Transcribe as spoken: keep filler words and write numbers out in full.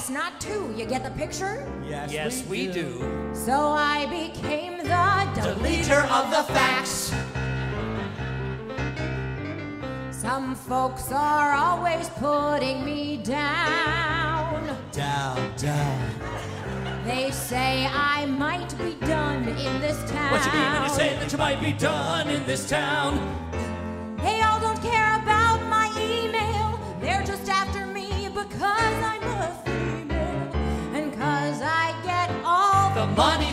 twice, not two. You get the picture? Yes, Yes, we do. So I became the Deleter of the facts. Some folks are always putting me down. Down, down. They say I might be done in this town. What you mean when you say that you might be done in this town? They all don't care about my email. They're just after me because I'm a female. And cause I get all The money